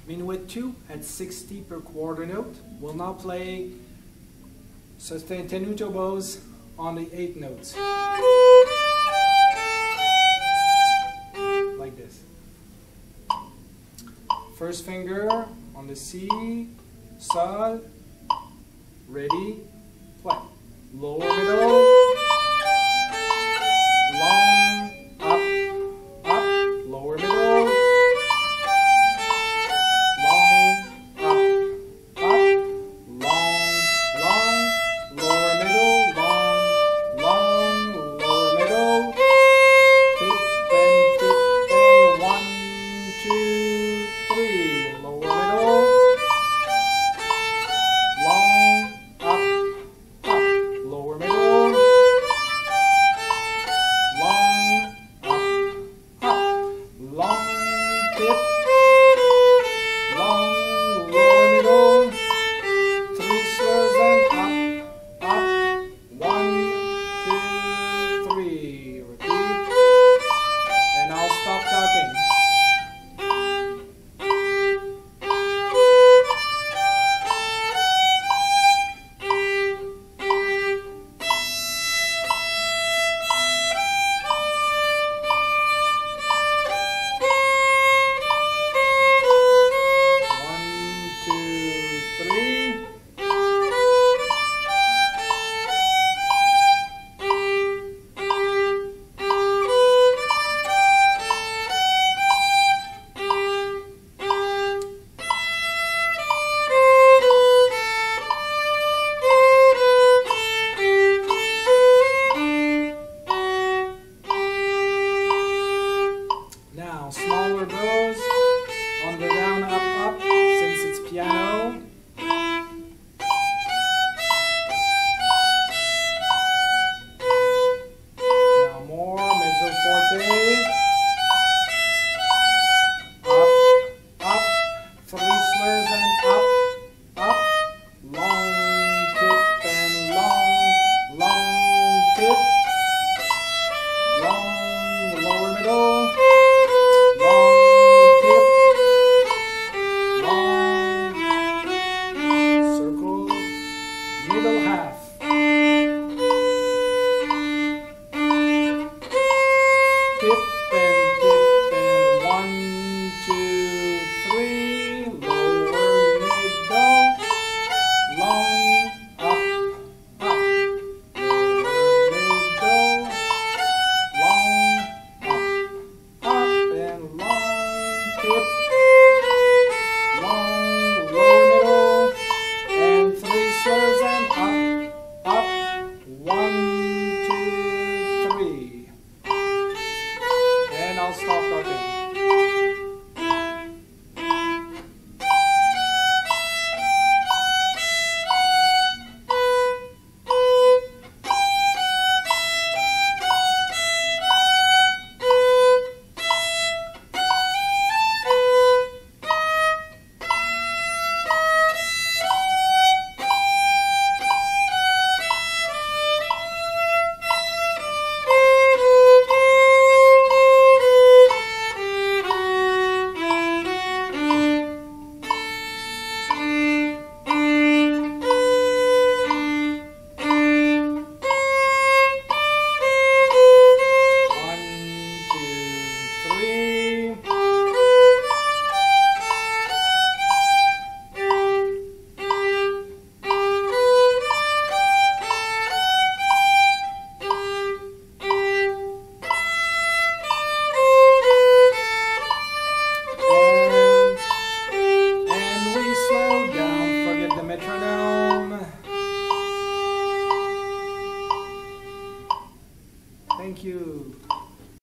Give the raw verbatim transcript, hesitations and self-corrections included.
Minuet two at sixty per quarter note. We'll now play sostenuto bows on the eighth notes. Like this. First finger on the C, Sol, ready, play. Lower middle, long, up, up, lower middle, long, up, up, long, long, lower middle, long, long, lower middle, tip and tip and one, two, three, lower middle, long, up, up, lower middle, long, up, up, long, tip, long, lower middle, three slurs and up, up, one, two, three, repeat, and I'll stop talking. Now, smaller bows on the down, up, up, since it's piano. Now more, mezzo forte. Up, up, three slurs and up, up, long tip and long, long tip, long, lower middle. Middle half. Tip and tip and one, two, three, lower middle, long, up, up, lower middle, long, up, up, and long, tip, long, lower middle, and three slurs and up, up, one, two, three. And I'll stop talking. Thank you.